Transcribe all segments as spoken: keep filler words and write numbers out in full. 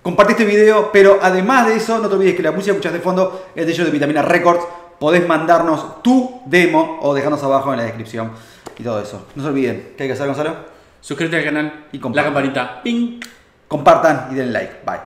compartí este video, pero además de eso, no te olvides que la música que escuchas de fondo es de ellos de Vitamina Records. Podés mandarnos tu demo o dejarnos abajo en la descripción y todo eso. No se olviden. ¿Qué hay que hacer, Gonzalo? Suscríbete al canal y la campanita. ¡Ping! Compartan y den like. Bye.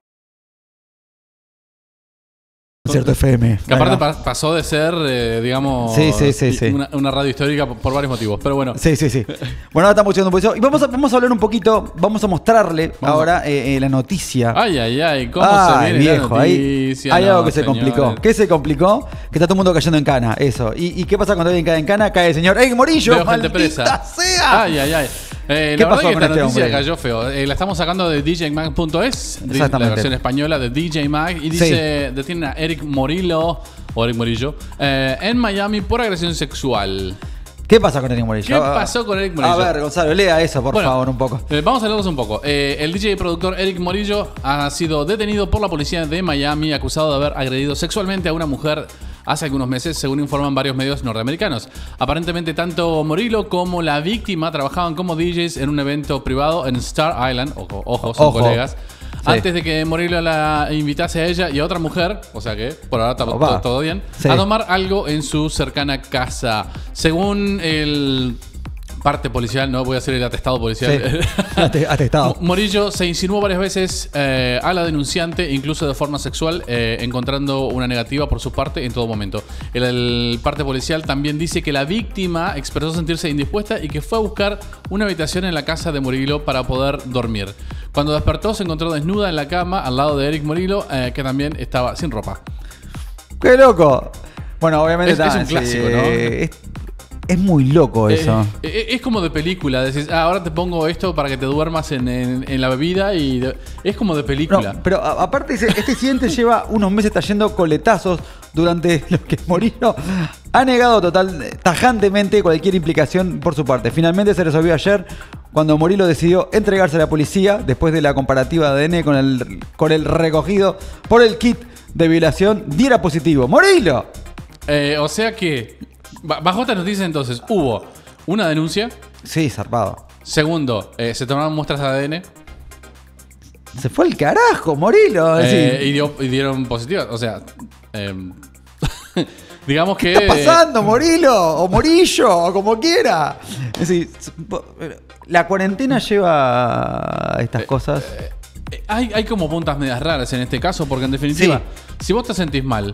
Cierto F M. Que aparte pa pasó de ser, eh, digamos, sí, sí, sí, sí. Una, una radio histórica por, por varios motivos. Pero bueno. Sí, sí, sí. Bueno, ahora estamos llegando un poquito. Y vamos a, vamos a hablar un poquito, vamos a mostrarle vamos ahora a... Eh, eh, la noticia. Ay, ay, ay. ¿Cómo ay, se viene viejo, la noticia? Hay, hay no, algo que señores. se complicó. ¿Qué se complicó? Que está todo el mundo cayendo en cana. Eso. ¿Y, y qué pasa cuando alguien cae en cana? Cae el señor ¡Ey, Morillo! Veo gente presa. Sea. Ay, ay, ay. Eh, ¿Qué la pasó verdad con que esta este noticia hombre? cayó feo. Eh, la estamos sacando de D J Mag punto es, la versión española de D J Mag. Y dice, sí. detienen a Eric Morillo, o Eric Morillo, eh, en Miami por agresión sexual. ¿Qué pasa con Eric Morillo? ¿Qué pasó con Eric Morillo? A ver, Gonzalo, lea eso, por bueno, favor, un poco. Eh, vamos a leerlos un poco. Eh, el D J y productor Eric Morillo ha sido detenido por la policía de Miami acusado de haber agredido sexualmente a una mujer hace algunos meses, según informan varios medios norteamericanos. Aparentemente, tanto Morillo como la víctima trabajaban como D Js en un evento privado en Star Island. Ojo, ojo, son Ojo. colegas. Sí. Antes de que Morillo la invitase a ella y a otra mujer, o sea que por ahora está todo, todo bien, sí. a tomar algo en su cercana casa. Según el parte policial, no voy a hacer el atestado policial. Sí. Atestado. Morillo se insinuó varias veces eh, a la denunciante, incluso de forma sexual, eh, encontrando una negativa por su parte en todo momento. El, el parte policial también dice que la víctima expresó sentirse indispuesta y que fue a buscar una habitación en la casa de Morillo para poder dormir. Cuando despertó se encontró desnuda en la cama al lado de Eric Morillo, eh, que también estaba sin ropa. ¡Qué loco! Bueno, obviamente es, es un clásico, sí, ¿no? Es, es muy loco eso. Eh, eh, es como de película. Decís, ah, ahora te pongo esto para que te duermas en, en, en la bebida y de, es como de película. No, pero a, aparte este incidente lleva unos meses trayendo coletazos durante los que Morillo ha negado total, tajantemente cualquier implicación por su parte. Finalmente se resolvió ayer cuando Morillo decidió entregarse a la policía después de la comparativa de A D N con el, con el recogido por el kit de violación diera positivo. ¡Morillo! Eh, o sea que, bajo esta noticia entonces, hubo una denuncia. Sí, zarpado. Segundo, eh, se tomaron muestras de A D N. Se fue el carajo, Morillo. Eh, y, dio, y dieron positivas. O sea, eh, digamos que... ¿Qué está pasando, Morillo? O Morillo, o como quiera. Es decir, la cuarentena lleva a estas eh, cosas. Eh, eh, hay, hay como puntas medias raras en este caso, porque en definitiva, sí. si vos te sentís mal,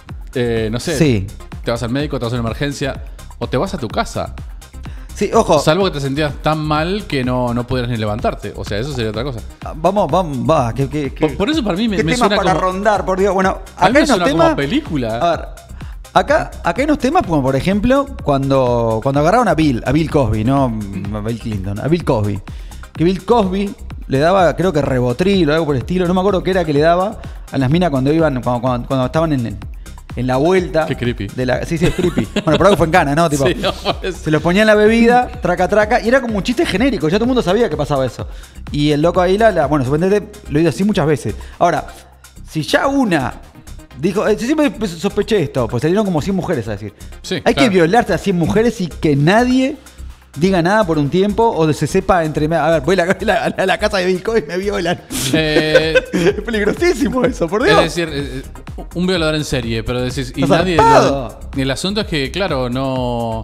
eh, no sé, sí. te vas al médico, te vas a una emergencia, o te vas a tu casa. Sí, ojo. Salvo que te sentías tan mal que no, no pudieras ni levantarte. O sea, eso sería otra cosa. Vamos, vamos, va. Que, que, por, por eso para mí me, ¿qué me temas suena para como... rondar, por Dios? Bueno, acá a mí me hay unos suena temas... como película. A ver, acá, acá hay unos temas como, por ejemplo, cuando, cuando agarraron a Bill, a Bill Cosby, no a Bill Clinton, a Bill Cosby. Que Bill Cosby le daba, creo que Rivotril o algo por el estilo. No me acuerdo qué era que le daba a las minas cuando iban, cuando, cuando, cuando estaban en... en la vuelta. Qué creepy. De la, sí, sí, es creepy. Bueno, por algo fue en cana, ¿no? Tipo, sí, no, es... se los ponía en la bebida, traca, traca, y era como un chiste genérico. Ya todo el mundo sabía que pasaba eso. Y el loco ahí, la, la bueno, supuestamente lo hizo así muchas veces. Ahora, si ya una dijo, eh, siempre sospeché esto, pues salieron como cien mujeres a decir. Sí, Hay claro. que violarse a cien mujeres y que nadie diga nada por un tiempo o se sepa entre... A ver, voy a la, a la casa de Bill Cosby y me violan. Eh, es peligrosísimo eso, por Dios. Es decir, eh, un violador en serie, pero decís... Y ¿Estás nadie lo, el asunto es que, claro, no...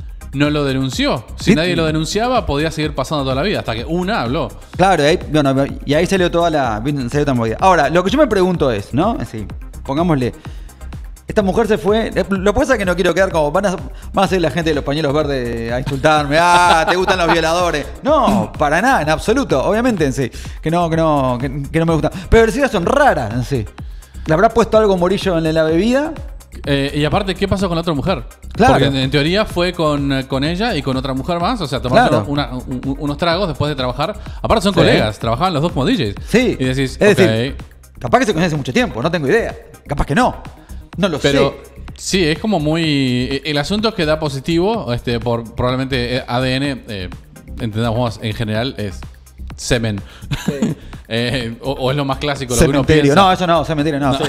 No lo denunció. Si ¿Sí? nadie lo denunciaba, podía seguir pasando toda la vida. Hasta que una habló. Claro, y ahí, bueno, y ahí salió toda la... Salió toda movida. Ahora, lo que yo me pregunto es, ¿no? Sí, pongámosle... Esta mujer se fue. Lo que pasa es que no quiero quedar como. Van a, van a ser la gente de los pañuelos verdes a insultarme. Ah, te gustan los violadores. No, para nada, en absoluto. Obviamente en sí. Que no, que no, que, que no me gustan. Pero las ideas son raras en sí. ¿Le habrá puesto algo Morillo en la bebida? Eh, y aparte, ¿qué pasó con la otra mujer? Claro. Porque en, en teoría fue con, con ella y con otra mujer más. O sea, tomaron claro. una, un, unos tragos después de trabajar. Aparte son sí. colegas, trabajaban los dos como D Js. Sí. Y decís, es okay. decir, capaz que se conocen hace mucho tiempo, no tengo idea. Capaz que no. No lo Pero, sé. Sí, es como muy... El asunto es que da positivo, este, por probablemente A D N, eh, entendamos en general, es semen. Sí. eh, o, o es lo más clásico, lo cementerio. que uno piensa. No, eso no, cementerio no. no.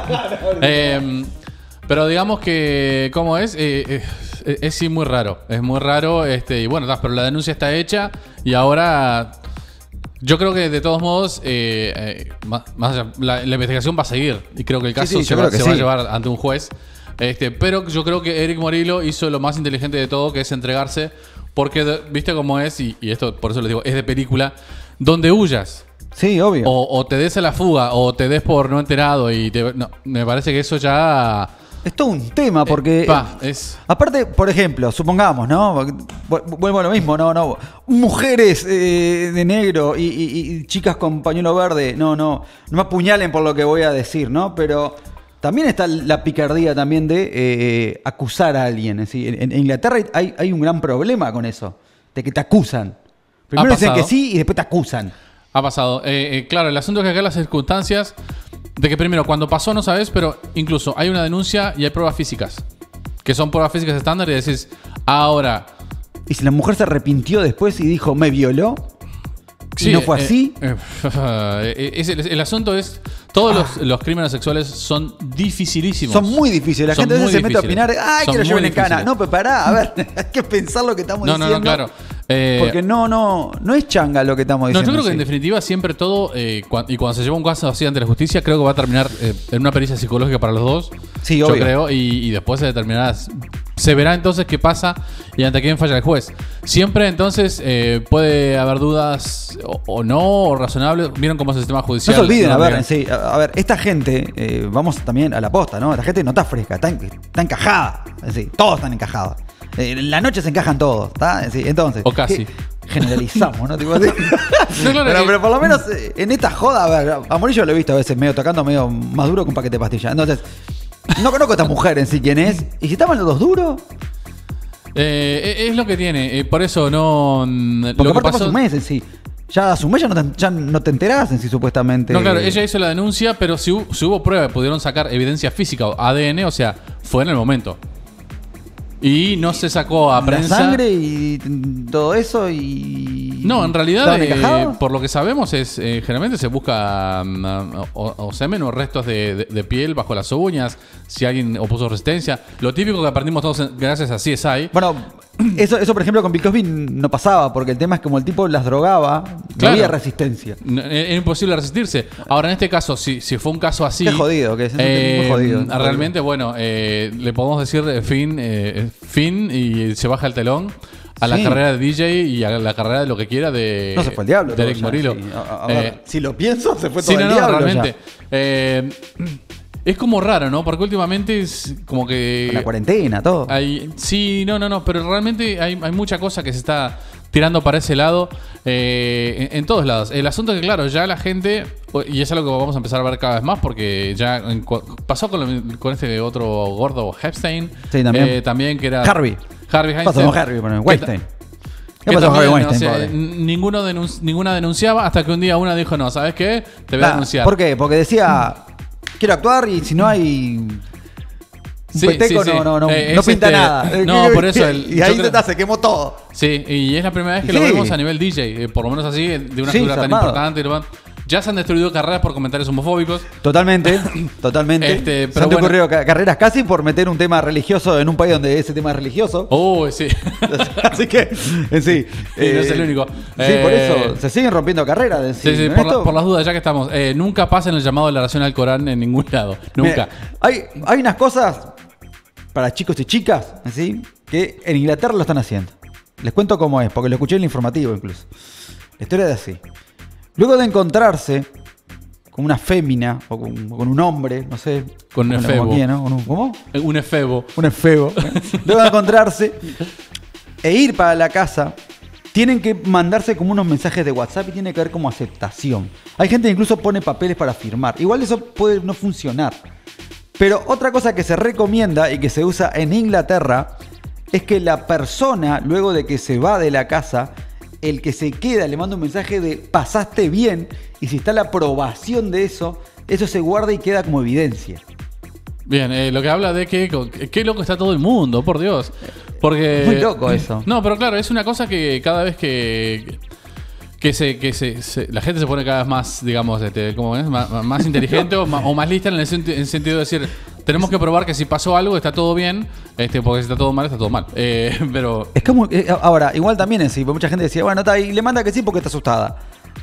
eh, pero digamos que, ¿cómo es? Eh, eh, es, es sí muy raro. Es muy raro, este, y bueno, pero la denuncia está hecha y ahora... Yo creo que de todos modos, eh, eh, más, más allá, la, la investigación va a seguir. Y creo que el caso Sí, sí, se, yo va, creo que se va a sí. llevar ante un juez. Este, pero yo creo que Eric Morillo hizo lo más inteligente de todo, que es entregarse. Porque de- viste cómo es, y, y esto por eso les digo, es de película, donde huyas. Sí, obvio. O, o te des a la fuga, o te des por no enterado. Y te, no, me parece que eso ya... Es todo un tema porque... eh, pa, es... Aparte, por ejemplo, supongamos, ¿no? Vuelvo a lo mismo, no, no. Mujeres eh, de negro y, y- y chicas con pañuelo verde, no, no. No me apuñalen por lo que voy a decir, ¿no? Pero también está la picardía también de eh, acusar a alguien. Es decir, en, en Inglaterra hay, hay un gran problema con eso, de que te acusan. Primero dicen pasado. que sí y después te acusan. Ha pasado. Eh, eh, claro, el asunto es que acá las circunstancias de que primero, cuando pasó no sabes, pero incluso hay una denuncia y hay pruebas físicas. Que son pruebas físicas estándar y decís, ahora... Y si la mujer se arrepintió después y dijo, me violó, y no fue eh, así... eh, eh, es el, el asunto es, todos los, los crímenes sexuales son dificilísimos. Son muy difíciles. La Son gente a veces muy se mete a opinar, difíciles. ay, Son que lo lleven muy en cana. difíciles. No, pero pará, a ver, hay que pensar lo que estamos No, no, diciendo. no, claro. Eh, Porque no, no, no es changa lo que estamos No, diciendo. yo creo que sí. en definitiva siempre todo, eh, cuan- y cuando se lleva un caso así ante la justicia, creo que va a terminar eh, en una pericia psicológica para los dos. Sí, yo obvio. creo, y, y después se determinará, se verá entonces qué pasa y ante quién falla el juez. Siempre entonces eh, puede haber dudas o, o no, o razonables. Vieron cómo es el sistema No judicial. se olviden, No, a ver, miren. sí, a, a ver, esta gente, eh, vamos también a la posta, ¿no? Esta gente no está fresca, está, en- está encajada. Es decir, todos están encajados. Eh, en la noche se encajan todos, ¿está? Es decir, entonces. O casi. ¿qué? Generalizamos, ¿no? Tipo así. No, claro, pero, que- pero por lo menos eh, en esta joda, a ver, a Morillo lo he visto a veces medio tocando medio más duro que un paquete de pastillas. Entonces, no conozco a esta mujer en sí quién es. ¿Y si estaban los dos duros? Eh, es lo que tiene. eh, por eso no. mm, Porque Lo que aparte pasó. pasó un mes en sí. Ya a su mes ya no te, ya no te enterás en sí, supuestamente. No, claro, ella hizo la denuncia, pero si, hu- si hubo prueba, pudieron sacar evidencia física, A D N, o sea, fue en el momento. Y no se sacó a La prensa. sangre y todo eso y... No, en realidad, ¿Estaban eh, encajados? por lo que sabemos, es eh, generalmente se busca um, o, o semen o restos de, de- de piel bajo las uñas, si alguien opuso resistencia. Lo típico que aprendimos todos en- gracias a C S I. Bueno, eso, eso por ejemplo con Bill Cosby no pasaba, porque el tema es como el tipo las drogaba, no Claro. había resistencia. N- Era imposible resistirse. Ahora, en este caso, si, si fue un caso así. Qué jodido, que es eh, muy jodido. Realmente, bueno, eh, le podemos decir eh, fin, eh, fin y se baja el telón a la Sí. carrera de D J y a la carrera de lo que quiera de, No se fue el diablo. de Eric todo ya, Morillo. sí. A, a Eh, ver, si lo pienso, se fue todo sí, no, el no, diablo realmente. ya. Eh, es como raro, ¿no? Porque últimamente es como que. Con la cuarentena, todo. Hay, sí, no, no, no, pero realmente hay, hay mucha cosa que se está tirando para ese lado, eh, en, en todos lados. El asunto es que, claro, ya la gente, y es algo que vamos a empezar a ver cada vez más, porque ya en cu- pasó con, lo- con este otro gordo Epstein. Sí, también. eh, también que era. Harvey. Harvey ¿Qué pasó Weinstein. con Harvey? Bueno, Que Weinstein. ta- ¿Qué que pasó con Harvey también, Weinstein, o sea, pobre? n- ninguno denun- ninguna denunciaba hasta que un día una dijo, no, ¿sabes qué? Te voy a Nah, denunciar. ¿Por qué? Porque decía, quiero actuar y si no hay... Un Sí, peteco sí, sí. no, no, no, Eh, no es pinta este- nada. no, por eso el- y ahí yo se creo- se quemó todo. Sí, y es la primera vez que Sí. lo vemos a nivel D J, eh, por lo menos así, de una Sí, figura tan zarpado. importante. ¿No? Ya se han destruido carreras por comentarios homofóbicos. Totalmente, totalmente. Este, Se pero han bueno. ocurrido ca- carreras casi por meter un tema religioso en un país donde ese tema es religioso. Oh, sí. Así que, en sí. Y no es el único. Sí, Eh, por eso se siguen rompiendo carreras. en Sí, sí. sí, En por, la- esto- por las dudas, ya que estamos. Eh, nunca pasen el llamado de la oración al Corán en ningún lado. Nunca. Mira, hay, hay unas cosas para chicos y chicas, ¿sí? Que en Inglaterra lo están haciendo. Les cuento cómo es, porque lo escuché en el informativo incluso. La historia es así. Luego de encontrarse con una fémina o con, o con un hombre, no sé. Con un como efebo. quiera, ¿no? Con un- ¿Cómo? Eh, Un efebo. Un efebo. Luego de encontrarse e ir para la casa, tienen que mandarse como unos mensajes de WhatsApp y tiene que haber como aceptación. Hay gente que incluso pone papeles para firmar. Igual eso puede no funcionar. Pero otra cosa que se recomienda y que se usa en Inglaterra es que la persona, luego de que se va de la casa, el que se queda le manda un mensaje de pasaste bien, y si está la aprobación de eso, eso se guarda y queda como evidencia. Bien, eh, lo que habla de que qué loco está todo el mundo, por Dios. Porque Muy loco eso. No, pero claro, es una cosa que cada vez que que se que se, se- la gente se pone cada vez más, digamos, este, ¿cómo es? Más, más inteligente o, más, o más lista en el, senti- en el sentido de decir, tenemos que probar que si pasó algo está todo bien, este, porque si está todo mal está todo mal. Eh, pero Es como, eh, ahora, igual también es así, porque mucha gente decía, bueno, está ahí, le manda que sí porque está asustada.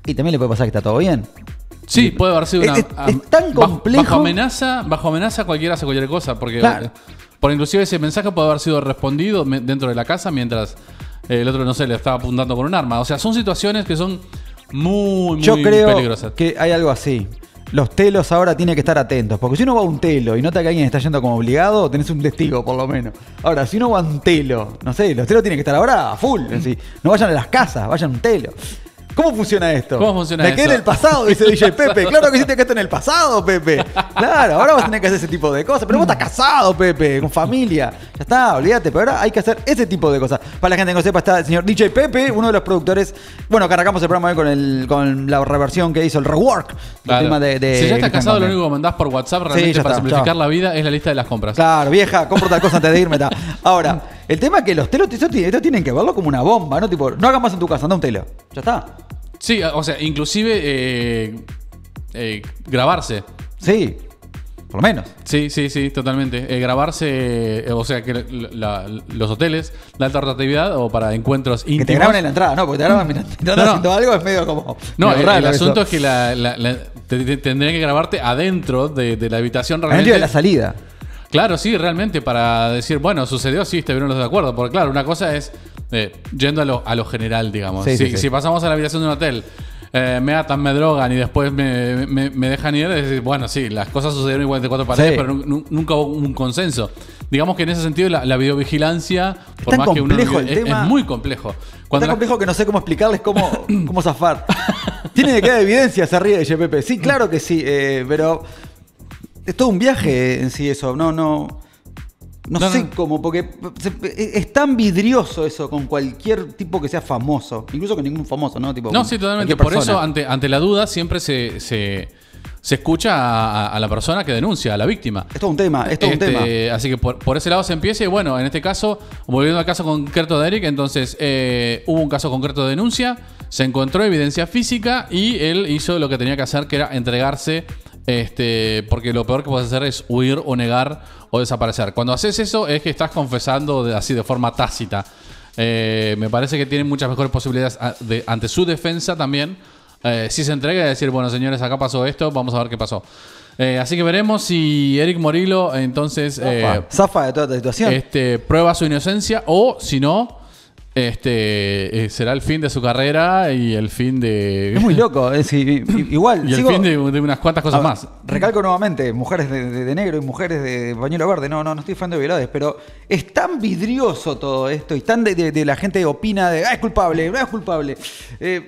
Y también le puede pasar que está todo bien. Sí, puede haber sido una... Es, es, es tan complejo. Bajo, bajo amenaza, bajo amenaza cualquiera hace cualquier cosa, porque claro. por inclusive ese mensaje puede haber sido respondido dentro de la casa mientras el otro, no sé, le estaba apuntando con un arma. O sea, son situaciones que son muy, muy Yo creo peligrosas. Que hay algo así. Los telos ahora tienen que estar atentos. Porque si uno va a un telo y nota que alguien está yendo como obligado, tenés un testigo, por lo menos. Ahora, si uno va a un telo, no sé, los telos tienen que estar ahora a full. Es decir, no vayan a las casas, vayan a un telo. ¿Cómo funciona esto? ¿Cómo funciona Me quedé eso? en el pasado, dice D J Pepe. Claro que hiciste que esto en el pasado, Pepe. Claro, ahora vas a tener que hacer ese tipo de cosas. Pero vos estás casado, Pepe, con familia. Ya está, olvídate. Pero ahora hay que hacer ese tipo de cosas. Para la gente que no sepa, está el señor D J Pepe, uno de los productores. Bueno, que arrancamos el programa hoy con, el, con la reversión que hizo, el rework. Claro. El tema de, de, si ya estás casado, lo también. único que mandás por WhatsApp realmente Sí, para está, simplificar chao. la vida es la lista de las compras. Claro, vieja, compro tal cosa antes de irme. Ta. Ahora, el tema es que los telos, estos tienen, estos tienen que verlo como una bomba, ¿no? Tipo, no hagas más en tu casa, anda un telo. Ya está. Sí, o sea, inclusive eh, eh, grabarse. Sí, por lo menos. Sí, sí, sí, totalmente. Eh, grabarse, eh, o sea, que la, la, los hoteles de alta rotatividad o para encuentros íntimos. Que te graban en la entrada, ¿no? Porque te graban mientras te están No, no. haciendo algo, es medio como... No, medio el, raro el asunto eso. es que la, la, la, te, te, tendrían que grabarte adentro de, de la habitación Adentro realmente. de la salida. Claro, sí, realmente, para decir, bueno, sucedió, sí, estuvieron los de acuerdo. Porque claro, una cosa es eh, yendo a lo, a lo general, digamos. Sí, si, sí, sí. si pasamos a la habitación de un hotel, eh, me atan, me drogan y después me, me, me dejan ir, es decir, bueno, sí, las cosas sucedieron igual de cuatro paredes, Sí. pero nu- nunca hubo un consenso. Digamos que en ese sentido la, la videovigilancia, por tan más que uno no complejo el es, tema. es muy complejo. Cuando Tan la- complejo que no sé cómo explicarles cómo, cómo zafar. Tiene que quedar evidencia, se ríe de G P P. Sí, claro que sí, eh, pero es todo un viaje en sí eso. No, no... No, No, sé no. cómo, porque se- es tan vidrioso eso con cualquier tipo que sea famoso. Incluso con ningún famoso, ¿no? Tipo, No, con sí, totalmente. cualquier Por eso, persona. ante, ante la duda, siempre se, se, se escucha a, a la persona que denuncia, a la víctima. Es todo un tema, es todo Este, un tema. Así que por, por ese lado se empieza. Y bueno, en este caso, volviendo al caso concreto de Eric, entonces eh, hubo un caso concreto de denuncia, se encontró evidencia física y él hizo lo que tenía que hacer, que era entregarse. Este, porque lo peor que puedes hacer es huir o negar o desaparecer. Cuando haces eso es que estás confesando de, así de forma tácita. Eh, me parece que tiene muchas mejores posibilidades a- de, ante su defensa también. Eh, si se entrega y decir, bueno, señores, acá pasó esto, vamos a ver qué pasó. Eh, así que veremos si Eric Morillo entonces eh, Zafa, zafa de toda esta situación. este, prueba su inocencia o si no, este, eh, será el fin de su carrera y el fin de... Es muy loco. Es, i- i- igual, y el sigo- fin de, de unas cuantas cosas a ver, más. Recalco nuevamente, mujeres de, de- de negro y mujeres de pañuelo verde. No, no, no estoy fan de violades, pero es tan vidrioso todo esto y tan de, de- de la gente opina de, ah, es culpable, no es culpable. Eh,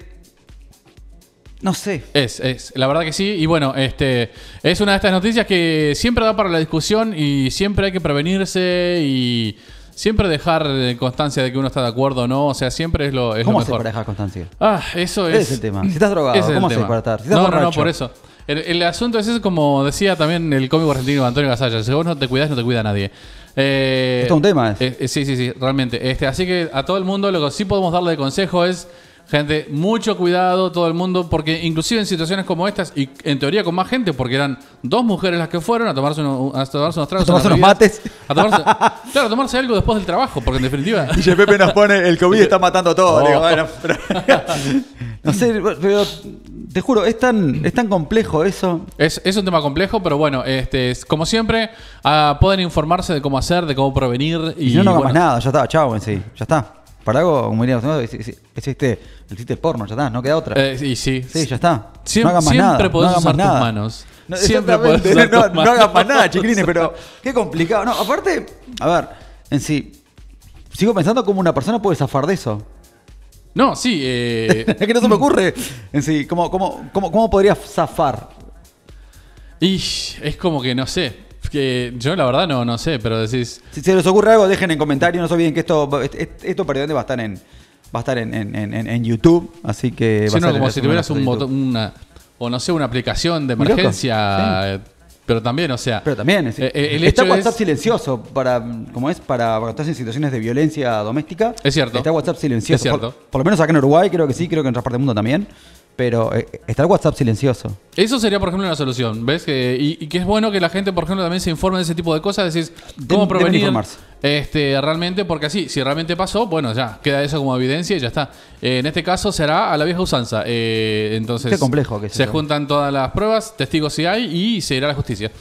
no sé. Es, es, la verdad que sí. Y bueno, este es una de estas noticias que siempre da para la discusión y siempre hay que prevenirse y siempre dejar eh, constancia de que uno está de acuerdo o no. O sea, siempre es lo, es ¿Cómo lo haces mejor. para dejar constancia? Ah, eso Ese es. es el tema. Si estás drogado, ese es ¿cómo el haces tema. para estar? Si estás no, no, no, borracho. por eso. El, el asunto es ese, como decía también el cómico argentino Antonio Gasalla. Si vos no te cuidás, no te cuida nadie. Eh, Es todo un tema, es. eh, eh, sí, sí, sí, realmente. Este, así que a todo el mundo lo que sí podemos darle de consejo es, gente, mucho cuidado, todo el mundo, porque inclusive en situaciones como estas, y en teoría con más gente, porque eran dos mujeres las que fueron a tomarse, uno- a tomarse unos tragos. A tomarse unas unos bebidas, mates. A tomarse, claro, a tomarse algo después del trabajo, porque en definitiva... D J Pepe nos pone, el COVID está matando todo. Oh. Digo, bueno, pero- no sé, pero te juro, es tan, es tan complejo eso. Es, es un tema complejo, pero bueno, este, es- como siempre, ah, pueden informarse de cómo hacer, de cómo prevenir. Y, Y si no, no hagas bueno, más nada, ya está, chao, en sí, ya está. Para algo, como diríamos, ¿no? existe, existe, existe porno, ya está, no queda otra. eh, y sí, Sí, ya está. Siem- no hagas más siempre nada. podés no hagas usar más tus nada. manos. No, Siempre exactamente, podés usar no, tus no manos. hagas más nada, chiquilines, pero qué complicado. No, aparte, a ver, en sí, sigo pensando cómo una persona puede zafar de eso. No, sí. Eh, Es que no se me ocurre. En sí, ¿cómo, cómo, cómo, cómo podría zafar? y es como que no sé. Que yo la verdad no, no sé, pero decís. Si se les ocurre algo, dejen en comentarios. No se olviden que esto, esto perdón, va a estar en, va a estar en, en, en, en YouTube. Así que va Sí, a no, ser como en si la tuvieras semana un de botón, YouTube. una. O no sé, una aplicación de Muy loco. emergencia. eh, Pero también, o sea. Pero también, es decir, eh, el está hecho WhatsApp es- silencioso para, como es, para cuando estás en situaciones de violencia doméstica. Es cierto. Está WhatsApp silencioso. Es cierto. Por, por lo menos acá en Uruguay, creo que sí, creo que en otras partes del mundo también. pero eh, está el WhatsApp silencioso. Eso sería, por ejemplo, una solución, ¿ves? Que, y, y que es bueno que la gente, por ejemplo, también se informe de ese tipo de cosas, decís, ¿cómo Deben- deben prevenir informarse. este, realmente? Porque así, si realmente pasó, bueno, ya, queda eso como evidencia y ya está. Eh, en este caso será a la vieja usanza. Eh, entonces, Qué complejo que es se eso. juntan todas las pruebas, testigos si hay, y se irá a la justicia.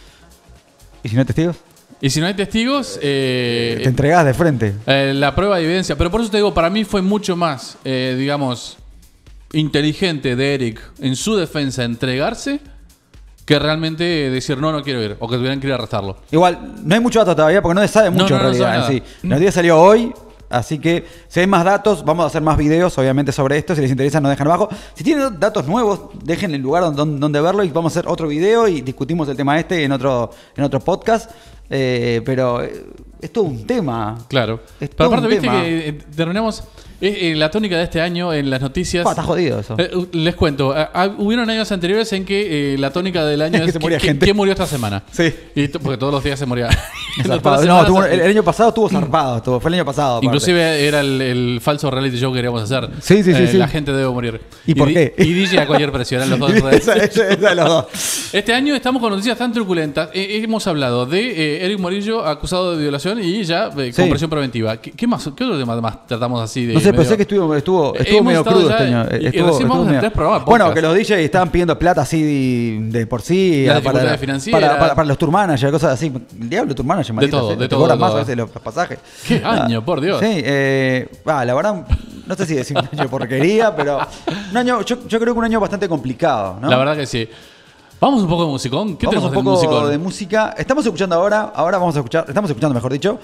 ¿Y si no hay testigos? Y si no hay testigos, eh, Te entregás de frente. eh, la prueba de evidencia. Pero por eso te digo, para mí fue mucho más, eh, digamos, inteligente de Eric en su defensa entregarse que realmente decir no, no quiero ir. O que tuvieran que ir a arrestarlo. Igual, no hay mucho dato todavía porque no se sabe mucho no, no en realidad se sabe en nada. sí. La noticia salió hoy, así que si hay más datos, vamos a hacer más videos, obviamente, sobre esto. Si les interesa, nos dejan abajo. Si tienen datos nuevos, dejen el lugar donde, donde verlo y vamos a hacer otro video y discutimos el tema este en otro, en otro podcast. Eh, pero eh, es todo un tema. Claro. Es Pero todo aparte, un viste tema. que eh, terminamos. eh, eh, la tónica de este año en las noticias. Pa, está jodido eso. Eh, uh, les cuento. eh, ah, hubieron años anteriores en que eh, la tónica del año Que es. se moría ¿qué- gente. ¿Quién murió esta semana? Sí. Y t- porque todos los días se moría. Zarpado. Todas las No, semanas tuvo- se- el, el año pasado estuvo zarpado, estuvo, fue el año pasado. aparte. Inclusive era el, el falso reality show que queríamos hacer. Sí, sí, sí, Eh, sí. La gente debe morir. ¿Y por di- qué? Y D J a cualquier precio. Eran los dos. esa, esa- esa de los dos. Este año estamos con noticias tan truculentas. Eh, hemos hablado de eh, Eric Morillo acusado de violación y ya eh, con Sí. prisión preventiva. ¿Qué, qué más? ¿Qué otro tema más tratamos así de No sé, medio- pensé que estuvo, estuvo, Eh, estuvo hemos medio estado crudo ya este año. y- y Estuvo- recién estuvo vamos a medio- tres programas, Bueno, podcast. que los D Js estaban pidiendo plata así de por sí. Las eh, para, dificultades financieras. para, para, para los tour managers, cosas así. El diablo, tour manager, maldita todo, sea, de te todo, cobran de más todo. a veces los, los pasajes. ¡Qué año, por Dios! Sí, eh, ah, la verdad, no sé si decir un año de porquería, pero un año, yo, yo creo que un año bastante complicado, ¿no? La verdad que sí. Vamos un poco de musicón. ¿Qué Vamos un tenemos en poco musicón? de música. Estamos escuchando ahora, ahora vamos a escuchar, estamos escuchando, mejor dicho,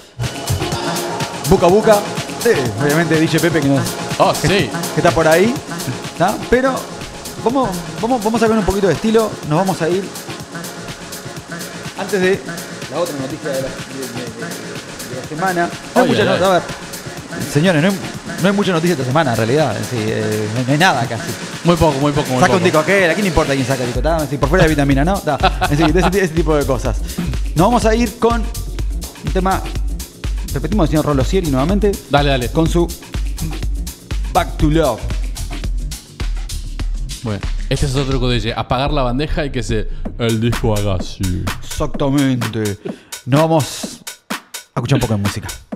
Buca Buca. Sí, obviamente D J Pepe que, nos, Oh, sí. que está por ahí, ¿está? Pero vamos, vamos, vamos a ver un poquito de estilo, nos vamos a ir antes de la otra noticia de la, de- de- de- de la semana. No hay Ay, mucha ay, no- ay. a ver, señores, no hay, no hay mucha noticia esta semana en realidad, sí, eh, no, hay- no hay nada casi. Muy poco, muy poco, muy Saca un poco. disco aquel, aquí no importa quién saca el disco, ¿tá? Sí, por fuera de vitamina, ¿no? Tá. Es decir, de ese, ese tipo de cosas. Nos vamos a ir con un tema, repetimos, el señor Rolosieri nuevamente, Dale, dale. con su Back to Love. Bueno, este es otro truco de ella. Apagar la bandeja y que se... El disco haga así. Exactamente. Nos vamos a escuchar un poco de música.